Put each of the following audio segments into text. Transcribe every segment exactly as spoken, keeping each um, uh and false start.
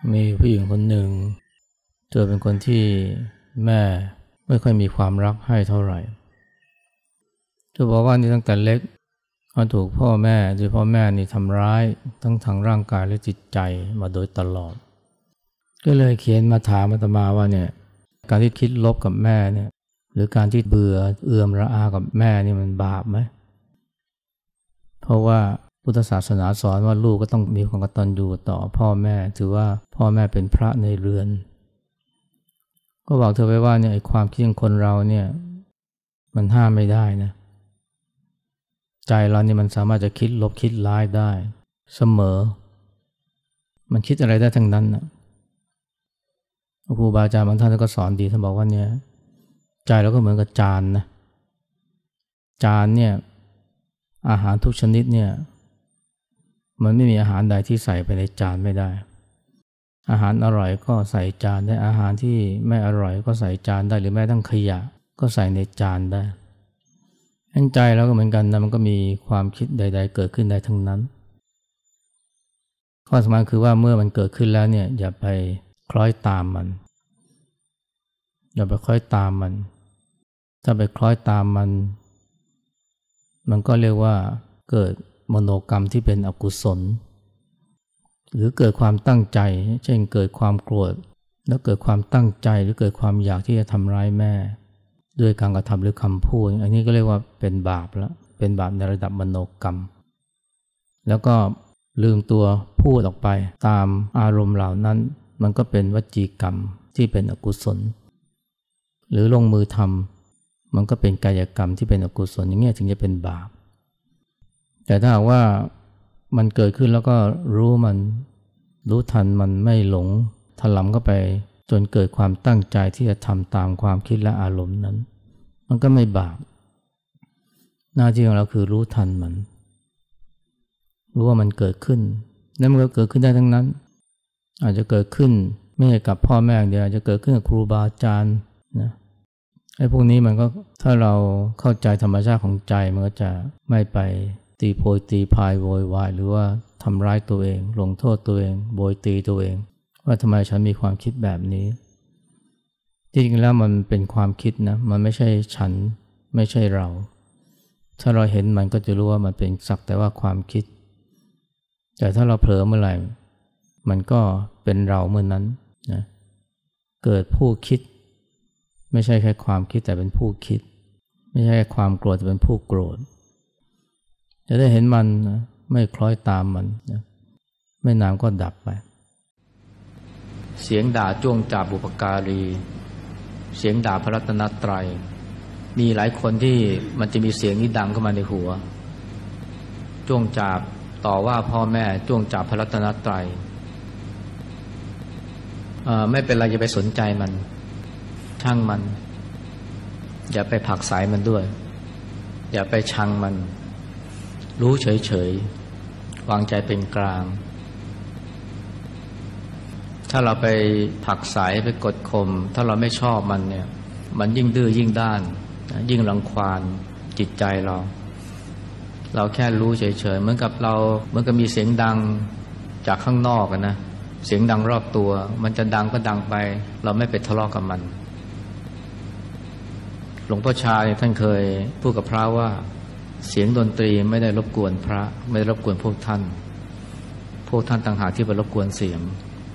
มีผู้หญิงคนหนึ่งเธอเป็นคนที่แม่ไม่ค่อยมีความรักให้เท่าไหร่เธอบอกว่านี่ตั้งแต่เล็กเขาถูกพ่อแม่โดยพ่อแม่นี่ทำร้ายทั้งทางร่างกายและจิตใจมาโดยตลอดก็เลยเขียนมาถามอาตมาว่าเนี่ยการที่คิดลบกับแม่เนี่ยหรือการที่เบื่อเอื่อมระอากับแม่นี่มันบาปไหมเพราะว่าพุทธศาสนาสอนว่าลูกก็ต้องมีความกตัญญูต่อพ่อแม่ถือว่าพ่อแม่เป็นพระในเรือนก็บอกเธอไปว่าเนี่ยไอ้ความคิดของคนเราเนี่ยมันห้ามไม่ได้นะใจเรานี่มันสามารถจะคิดลบคิดร้ายได้เสมอมันคิดอะไรได้ทั้งนั้นนะครูบาอาจารย์บางท่านก็สอนดีท่านบอกว่าเนี่ยใจเราก็เหมือนกับจานนะจานเนี่ยอาหารทุกชนิดเนี่ยมันไม่มีอาหารใดที่ใส่ไปในจานไม่ได้อาหารอร่อยก็ใส่จานได้อาหารที่ไม่อร่อยก็ใส่จานได้หรือแม้ทั้งขยะก็ใส่ในจานได้ใจเราก็เหมือนกันนะมันก็มีความคิดใดๆเกิดขึ้นได้ทั้งนั้นข้อสำคัญคือว่าเมื่อมันเกิดขึ้นแล้วเนี่ยอย่าไปคล้อยตามมันอย่าไปคล้อยตามมันถ้าไปคล้อยตามมันมันก็เรียกว่าเกิดมโนกรรมที่เป็นอกุศลหรือเกิดความตั้งใจเช่นเกิดความโกรธแล้วเกิดความตั้งใจหรือเกิดความอยากที่จะทำร้ายแม่ด้วยการกระทำหรือคำพูดอันนี้ก็เรียกว่าเป็นบาปแล้วเป็นบาปในระดับมโนกรรมแล้วก็ลืมตัวพูดออกไปตามอารมณ์เหล่านั้นมันก็เป็นวจีกรรมที่เป็นอกุศลหรือลงมือทำมันก็เป็นกายกรรมที่เป็นอกุศลอย่างนี้ถึงจะเป็นบาปแต่ถ้าว่ามันเกิดขึ้นแล้วก็รู้มันรู้ทันมันไม่หลงถลำเข้าไปจนเกิดความตั้งใจที่จะทำตามความคิดและอารมณ์นั้นมันก็ไม่บาปหน้าที่ของเราคือรู้ทันมันรู้ว่ามันเกิดขึ้นแล้วมันก็เกิดขึ้นได้ทั้งนั้นอาจจะเกิดขึ้นไม่ใช่กับพ่อแม่เดียวอาจจะเกิดขึ้นกับครูบาอาจารย์นะไอ้พวกนี้มันก็ถ้าเราเข้าใจธรรมชาติของใจมันก็จะไม่ไปตีโพยตีพายโวยวายหรือว่าทำร้ายตัวเองลงโทษตัวเองโบยตีตัวเองว่าทำไมฉันมีความคิดแบบนี้จริงๆแล้วมันเป็นความคิดนะมันไม่ใช่ฉันไม่ใช่เราถ้าเราเห็นมันก็จะรู้ว่ามันเป็นสักแต่ว่าความคิดแต่ถ้าเราเผลอเมื่อไหร่มันก็เป็นเราเมื่อนั้นนะเกิดผู้คิดไม่ใช่แค่ความคิดแต่เป็นผู้คิดไม่ใช่แค่ความโกรธแต่เป็นผู้โกรธจะได้เห็นมันนะไม่คล้อยตามมันนะไม่นานก็ดับไปเสียงด่าจ้วงจับบุพการีเสียงด่าพระรัตนตรัยมีหลายคนที่มันจะมีเสียงนี้ดังเข้ามาในหัวจ้วงจับต่อว่าพ่อแม่จ้วงจับพระรัตนตรัยไม่เป็นไรอย่าไปสนใจมันช่างมันอย่าไปผลักไสมันด้วยอย่าไปชังมันรู้เฉยๆวางใจเป็นกลางถ้าเราไปผลักไสไปกดข่มถ้าเราไม่ชอบมันเนี่ยมันยิ่งดื้อยิ่งด้านยิ่งรังควานจิตใจเราเราแค่รู้เฉยๆเหมือนกับเราเหมือนกับมีเสียงดังจากข้างนอกนะเสียงดังรอบตัวมันจะดังก็ดังไปเราไม่ไปทะเลาะกับมันหลวงพ่อชาท่านเคยพูดกับพระว่าเสียงดนตรีไม่ได้รบกวนพระไม่ได้รบกวนพวกท่านพวกท่านต่างหากที่ไปรบกวนเสียง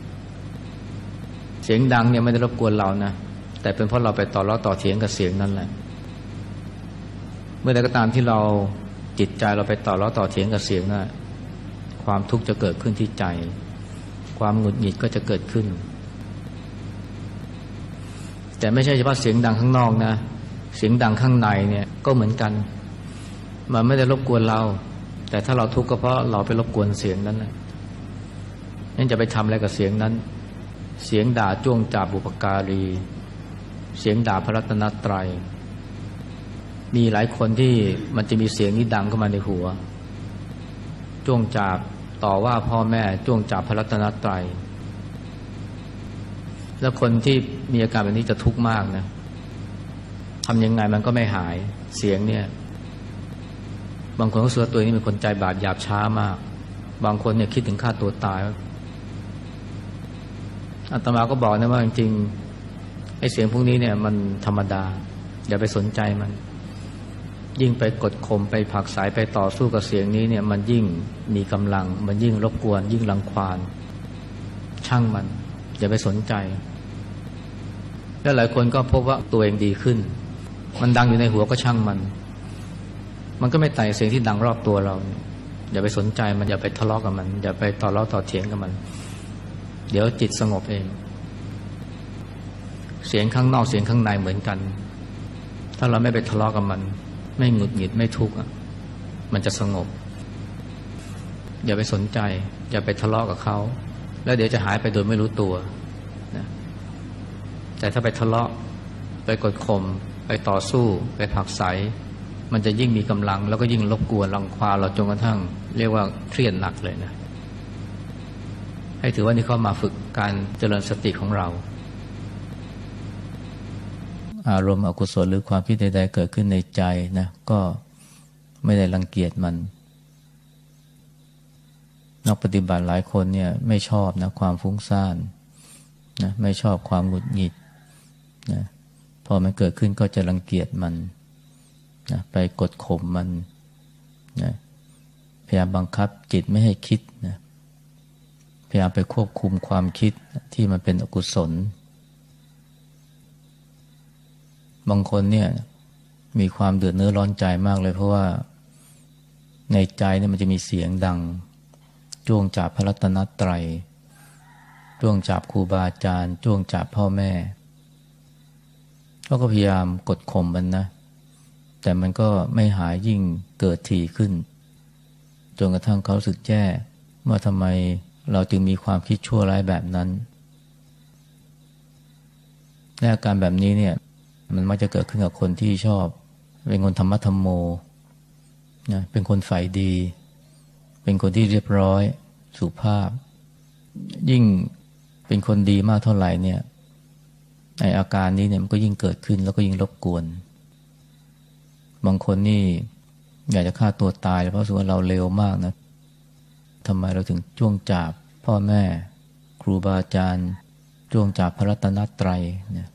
เสียงดังเนี่ยไม่ได้รบกวนเรานะแต่เป็นเพราะเราไปต่อล้อต่อเถียงกับเสียงนั่นแหละเมื่อใดก็ตามที่เราจิตใจเราไปต่อล้อต่อเถียงกับเสียงน่ะความทุกข์จะเกิดขึ้นที่ใจความหงุดหงิดก็จะเกิดขึ้นแต่ไม่ใช่เฉพาะเสียงดังข้างนอกนะเสียงดังข้างในเนี่ยก็เหมือนกันมันไม่ได้รบกวนเราแต่ถ้าเราทุกข์ก็เพราะเราไปรบกวนเสียงนั้นนะนั่นจะไปทำอะไรกับเสียงนั้นเสียงด่าจ้วงจับบุพการีเสียงด่าพระรัตนตรัยมีหลายคนที่มันจะมีเสียงนี้ดังเข้ามาในหัวจ้วงจับต่อว่าพ่อแม่จ้วงจับพระรัตนตรัยแล้วคนที่มีอาการแบบนี้จะทุกข์มากนะทำยังไงมันก็ไม่หายเสียงเนี่ยบางคนก็เสือตัวนี้เป็นคนใจบาปหยาบช้ามากบางคนเนี่ยคิดถึงฆ่าตัวตายอาตมาก็บอกนะว่าจริงๆไอ้เสียงพวกนี้เนี่ยมันธรรมดาอย่าไปสนใจมันยิ่งไปกดข่มไปผลักไสไปต่อสู้กับเสียงนี้เนี่ยมันยิ่งมีกำลังมันยิ่งรบกวนยิ่งรังควานช่างมันอย่าไปสนใจแล้วหลายคนก็พบว่าตัวเองดีขึ้นมันดังอยู่ในหัวก็ช่างมันมันก็ไม่ไต่เสียงที่ดังรอบตัวเราอย่าไปสนใจมันอย่าไปทะเลาะกับมันอย่าไปต่อล้อต่อเถียงกับมันเดี๋ยวจิตสงบเองเสียงข้างนอกเสียงข้างในเหมือนกันถ้าเราไม่ไปทะเลาะกับมันไม่หงุดหงิดไม่ทุกข์มันจะสงบอย่าไปสนใจอย่าไปทะเลาะกับเขาแล้วเดี๋ยวจะหายไปโดยไม่รู้ตัวนะแต่ถ้าไปทะเลาะไปกดข่มไปต่อสู้ไปผลักไสมันจะยิ่งมีกำลังแล้วก็ยิ่งรบกวนรังควานเราจนกระทั่งเรียกว่าเครียดหนักเลยนะให้ถือว่านี่เข้ามาฝึกการเจริญสติของเราอารมณ์อกุศลหรือความคิดใดๆเกิดขึ้นในใจนะก็ไม่ได้รังเกียจมันนักปฏิบัติหลายคนเนี่ยไม่ชอบนะความฟุ้งซ่านนะไม่ชอบความหงุดหงิดนะพอมันเกิดขึ้นก็จะรังเกียจมันนะไปกดข่มมันนะพยายามบังคับจิตไม่ให้คิดนะพยายามไปควบคุมความคิดที่มันเป็นอกุศลบางคนเนี่ยมีความเดือดเนื้อร้อนใจมากเลยเพราะว่าในใจเนี่ยมันจะมีเสียงดังจ้วงจับพระรัตนตรัยจ้วงจับครูบาอาจารย์จ้วงจับพ่อแม่เขาก็พยายามกดข่มมันนะแต่มันก็ไม่หายยิ่งเกิดถี่ขึ้นจนกระทั่งเขารู้สึกแย่ว่าทำไมเราจึงมีความคิดชั่วร้ายแบบนั้นและอาการแบบนี้เนี่ยมันมักจะเกิดขึ้นกับคนที่ชอบเป็นคนธรรมะธรรมโมนะเป็นคนฝ่ายดีเป็นคนที่เรียบร้อยสุภาพยิ่งเป็นคนดีมากเท่าไหร่เนี่ยในอาการนี้เนี่ยมันก็ยิ่งเกิดขึ้นแล้วก็ยิ่งรบกวนบางคนนี่อยากจะฆ่าตัวตายเพราะรู้สึกว่าเราเลวมากนะทำไมเราถึงจ้วงจับพ่อแม่ครูบาอาจารย์จ้วงจับพระรัตนตรัยเนี่ย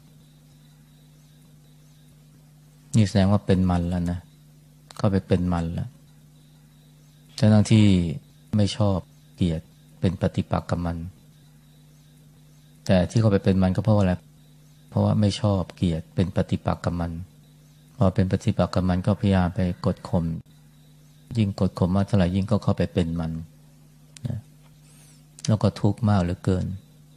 นี่แสดงว่าเป็นมันแล้วนะเข้าไปเป็นมันแล้วทั้งที่ไม่ชอบเกลียดเป็นปฏิปักษ์กับมันแต่ที่เขาไปเป็นมันก็เพราะว่าอะไรเพราะว่าไม่ชอบเกลียดเป็นปฏิปักษ์กับมันพอเป็นปฏิปักษ์กับมันก็พยายามไปกดข่มยิ่งกดข่มมากเท่าไหร่ยิ่งก็เข้าไปเป็นมันนะแล้วก็ทุกข์มากเหลือเกิน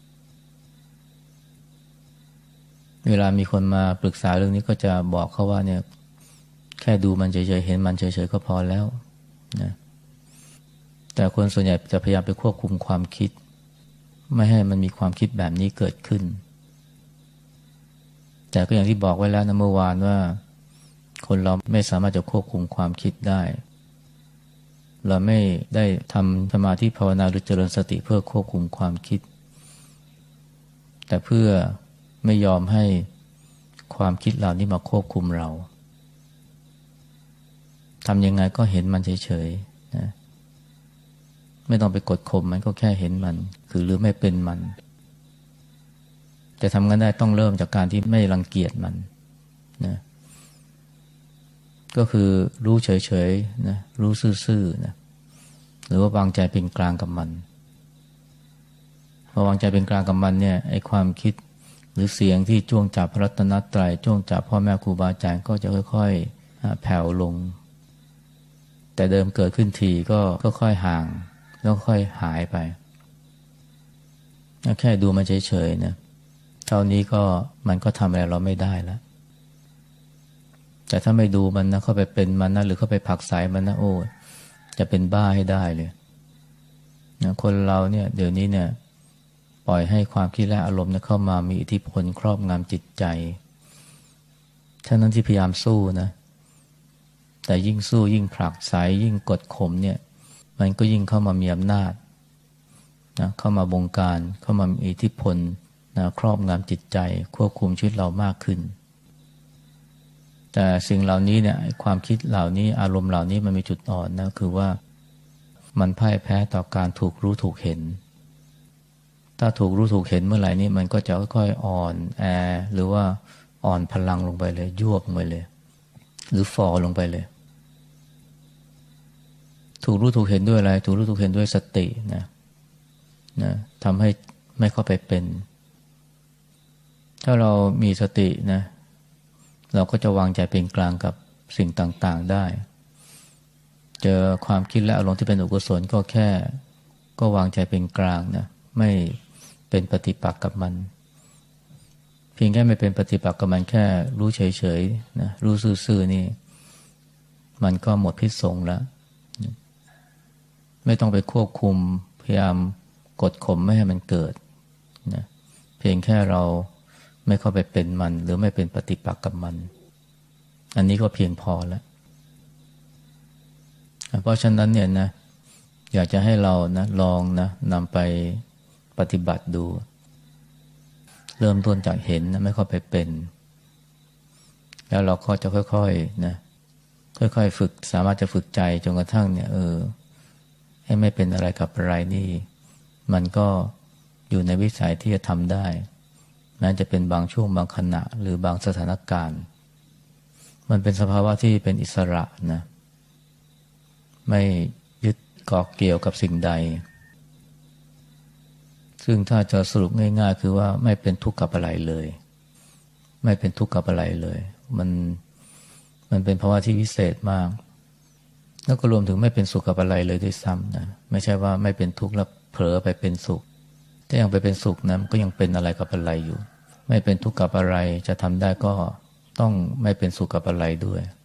เวลามีคนมาปรึกษาเรื่องนี้ก็จะบอกเขาว่าเนี่ยแค่ดูมันเฉยๆเห็นมันเฉยๆก็พอแล้วนะแต่คนส่วนใหญ่จะพยายามไปควบคุมความคิดไม่ให้มันมีความคิดแบบนี้เกิดขึ้นแต่ก็อย่างที่บอกไว้แล้วนะเมื่อวานว่าคนเราไม่สามารถจะควบคุมความคิดได้เราไม่ได้ทำสมาธิภาวนาหรือเจริญสติเพื่อควบคุมความคิดแต่เพื่อไม่ยอมให้ความคิดเหล่านี้มาควบคุมเราทำยังไงก็เห็นมันเฉยๆนะไม่ต้องไปกดข่มมันก็แค่เห็นมันคือหรือไม่เป็นมันจะทำกันได้ต้องเริ่มจากการที่ไม่รังเกียจมันนะก็คือรู้เฉยๆนะรู้ซื่อๆนะหรือว่าวางใจเป็นกลางกับมันพอวางใจเป็นกลางกับมันเนี่ยไอ้ความคิดหรือเสียงที่จ้วงจับพระรัตนตรัยจ้วงจับพ่อแม่ครูบาอาจารย์ก็จะค่อยๆแผ่วลงแต่เดิมเกิดขึ้นทีก็ค่อยๆห่างแล้วค่อยหายไปแค่ดูมันเฉยๆนะเท่านี้ก็มันก็ทำอะไรเราไม่ได้แล้วแต่ถ้าไม่ดูมันนะเข้าไปเป็นมันนะหรือเข้าไปผลักไสมันนะโอ้จะเป็นบ้าให้ได้เลยนะคนเราเนี่ยเดี๋ยวนี้เนี่ยปล่อยให้ความคิดและอารมณ์เข้ามามีอิทธิพลครอบงำจิตใจฉะนั้นที่พยายามสู้นะแต่ยิ่งสู้ยิ่งผลักไสยิ่งกดข่มเนี่ยมันก็ยิ่งเข้ามามีอำนาจนะเข้ามาบงการเข้ามามีอิทธิพลนะครอบงำจิตใจควบคุมชีวิตเรามากขึ้นแต่สิ่งเหล่านี้เนี่ยความคิดเหล่านี้อารมณ์เหล่านี้มันมีจุดอ่อนนะคือว่ามันพ่ายแพ้ต่อการถูกรู้ถูกเห็นถ้าถูกรู้ถูกเห็นเมื่อไหร่นี่มันก็จะค่อยๆอ่อนแอหรือว่าอ่อนพลังลงไปเลยยวบลงไปเลยหรือฟอลงไปเลยถูกรู้ถูกเห็นด้วยอะไรถูกรู้ถูกเห็นด้วยสตินะนะทำให้ไม่เข้าไปเป็นถ้าเรามีสตินะเราก็จะวางใจเป็นกลางกับสิ่งต่างๆได้เจอความคิดและอารมณ์ที่เป็นอกุศลก็แค่ก็วางใจเป็นกลางนะไม่เป็นปฏิปักษ์กับมันเพียงแค่ไม่เป็นปฏิปักษ์กับมันแค่รู้เฉยๆนะรู้ซื่อๆนี่มันก็หมดพิษสงแล้วไม่ต้องไปควบคุมพยายามกดข่มไม่ให้มันเกิดนะเพียงแค่เราไม่เข้าไปเป็นมันหรือไม่เป็นปฏิปักษ์กับมันอันนี้ก็เพียงพอแล้วเพราะฉะนั้นเนี่ยนะอยากจะให้เรานะลองนะนำไปปฏิบัติดูเริ่มต้นจากเห็นนะไม่เข้าไปเป็นแล้วเราก็จะค่อยๆนะค่อยๆฝึกสามารถจะฝึกใจจนกระทั่งเนี่ยเออให้ไม่เป็นอะไรกับอะไรนี่มันก็อยู่ในวิสัยที่จะทำได้แม้จะเป็นบางช่วงบางขณะหรือบางสถานการณ์มันเป็นสภาวะที่เป็นอิสระนะไม่ยึดเกาะเกี่ยวกับสิ่งใดซึ่งถ้าจะสรุปง่ายๆคือว่าไม่เป็นทุกข์กับอะไรเลยไม่เป็นทุกข์กับอะไรเลยมันมันเป็นภาวะที่วิเศษมากแล้วก็รวมถึงไม่เป็นสุขกับอะไรเลยด้วยซ้ำนะไม่ใช่ว่าไม่เป็นทุกข์แล้วเผลอไปเป็นสุขถ้ายังไปเป็นสุขนะมันก็ยังเป็นอะไรกับอะไรอยู่ไม่เป็นทุกข์กับอะไรจะทำได้ก็ต้องไม่เป็นสุขกับอะไรด้วย